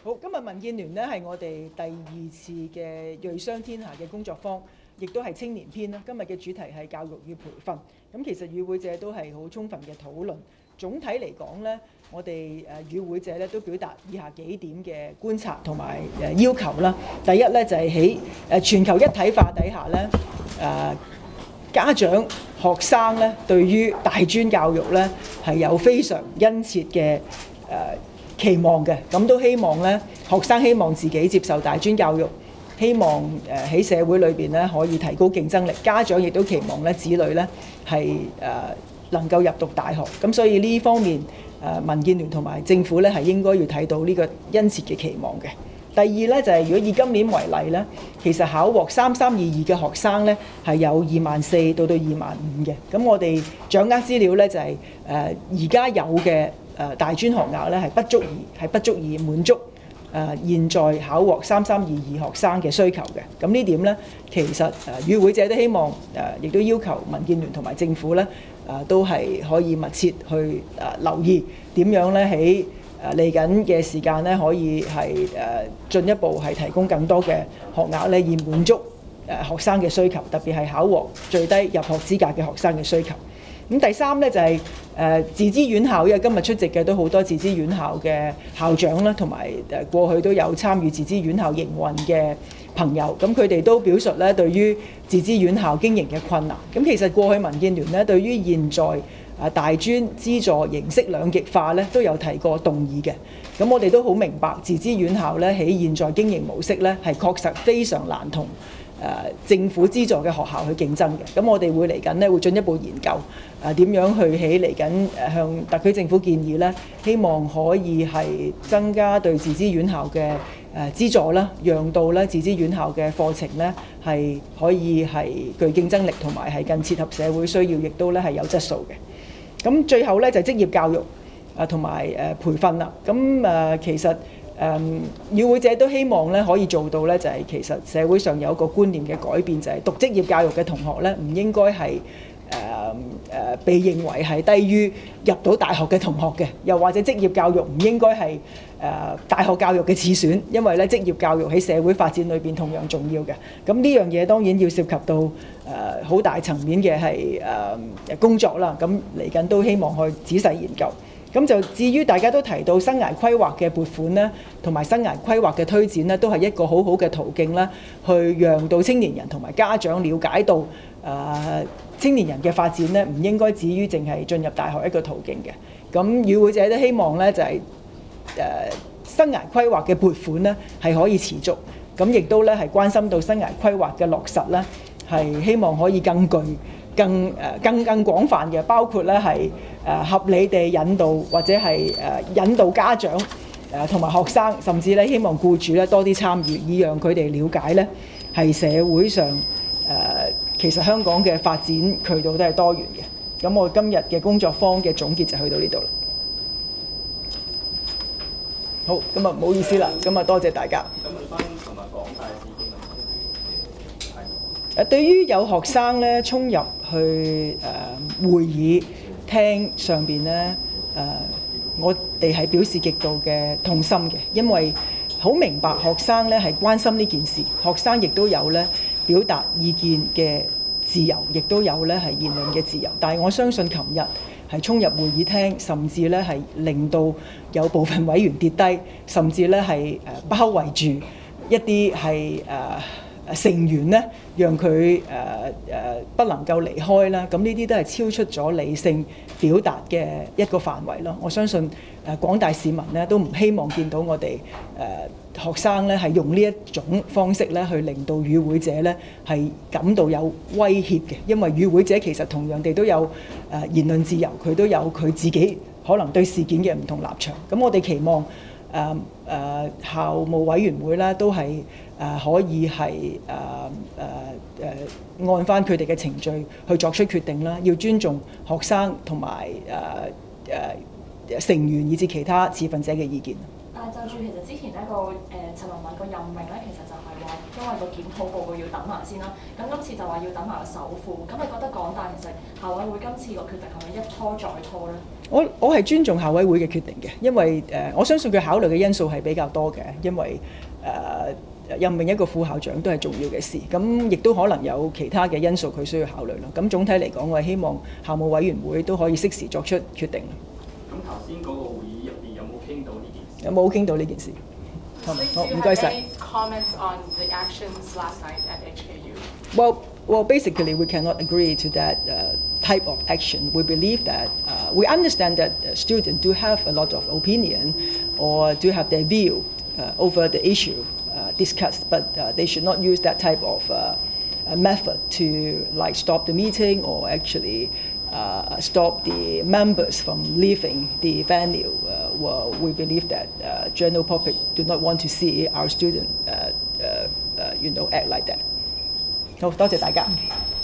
好，今日民建聯呢係我哋第2次嘅鋭商天下嘅工作坊，亦都係青年篇啦。今日嘅主題係教育與培訓。咁其實與會者都係好充分嘅討論。總體嚟講呢，我哋與會者咧都表達以下幾點嘅觀察同埋要求啦。第一呢，就係喺全球一體化底下呢，家長、學生咧對於大專教育咧係有非常殷切嘅期望嘅，咁都希望咧學生希望自己接受大專教育，希望喺社會裏邊咧可以提高競爭力。家長亦都期望咧子女咧係能夠入讀大學，咁所以呢方面民建聯同埋政府咧係應該要睇到呢個殷切嘅期望嘅。第二咧就係如果以今年為例咧，其實考獲3322嘅學生咧係有24,000到25,000嘅。咁我哋掌握資料咧就係而家有嘅大專學額咧係不足以滿足現在考獲3322學生嘅需求嘅。咁呢點咧其實與會者都希望亦都要求民建聯同埋政府咧都係可以密切去留意點樣咧喺嚟緊嘅時間咧，可以係進一步係提供更多嘅學額咧，以滿足學生嘅需求，特別係考獲最低入學資格嘅學生嘅需求。咁第三咧就係自資院校，因為今日出席嘅都好多自資院校嘅校長啦，同埋過去都有參與自資院校營運嘅朋友，咁佢哋都表述咧對於自資院校經營嘅困難。咁其實過去民建聯咧對於現在大專資助形式兩極化咧都有提過動議嘅，咁我哋都好明白自資院校咧喺現在經營模式咧係確實非常難同政府資助嘅學校去競爭嘅。咁我哋會嚟緊咧會進一步研究點樣去喺嚟緊向特區政府建議咧，希望可以係增加對自資院校嘅資助啦，讓到咧自資院校嘅課程咧係可以係具競爭力同埋係更切合社會需要，亦都咧係有質素嘅。咁最後咧就係職業教育同埋培訓啦。咁其實與會者都希望咧可以做到咧，就係其實社會上有一個觀念嘅改變，就係讀職業教育嘅同學咧唔應該係被認為係低於入到大學嘅同學嘅，又或者職業教育唔應該係大學教育嘅次選，因為咧職業教育喺社會發展裏邊同樣重要嘅。咁呢樣嘢當然要涉及到好大層面嘅係工作啦。咁嚟緊都希望去仔細研究。咁就至於大家都提到生涯規劃嘅撥款咧，同埋生涯規劃嘅推展咧，都係一個好好嘅途徑啦，去讓到青年人同埋家長了解到青年人嘅發展咧，唔應該止於淨係進入大學一個途徑嘅。咁與會者都希望咧就係生涯規劃嘅撥款咧係可以持續，咁亦都咧係關心到生涯規劃嘅落實咧，係希望可以更廣泛嘅，包括咧係合理地引導或者係引導家長同埋學生，甚至咧希望僱主咧多啲參與，以讓佢哋了解咧係社會上其實香港嘅發展渠道都係多元嘅。咁我今日嘅工作坊嘅總結就去到呢度啦。好，咁啊唔好意思啦，咁啊多謝大家。 咁問翻同埋廣大市民對於有學生咧衝入去會議廳上邊咧，我哋係表示極度嘅痛心嘅，因為好明白學生咧係關心呢件事，學生亦都有咧表達意見嘅自由，亦都有咧係言論嘅自由。但係我相信琴日係衝入會議廳，甚至咧係令到有部分委員跌低，甚至咧係包圍住一啲係成員咧，讓佢不能夠離開啦。咁呢啲都係超出咗理性表達嘅一個範圍咯。我相信廣大市民咧都唔希望見到我哋學生咧係用呢一種方式咧去令到與會者咧係感到有威脅嘅，因為與會者其實同樣地都有言論自由，佢都有佢自己可能對事件嘅唔同立場。咁我哋期望校務委員會咧都係可以係按翻佢哋嘅程序去作出決定啦，要尊重學生同埋成員以至其他持份者嘅意見。 但係就住其實之前呢個陳文敏個任命咧，其實就係話因為個檢討報告要等埋先啦。咁今次就話要等埋個首副。咁你覺得港大其實校委會今次個決定係咪一拖再拖咧？ 我係尊重校委會嘅決定嘅，因為我相信佢考慮嘅因素係比較多嘅，因為任命一個副校長都係重要嘅事，咁亦都可能有其他嘅因素佢需要考慮咯。咁總體嚟講，我係希望校務委員會都可以適時作出決定。 咁頭先嗰個會議入邊有冇傾到呢件事？ 有冇傾到呢件事？好，唔該晒。 Comments on the actions last night at HKU? Well, basically, we cannot agree to that type of action. We believe that we understand that students do have a lot of opinion or do have their view over the issue discussed, but they should not use that type of method to like stop the meeting or actually stop the members from leaving the venue. Well, we believe that general public do not want to see our students, act like that. 好，多謝大家。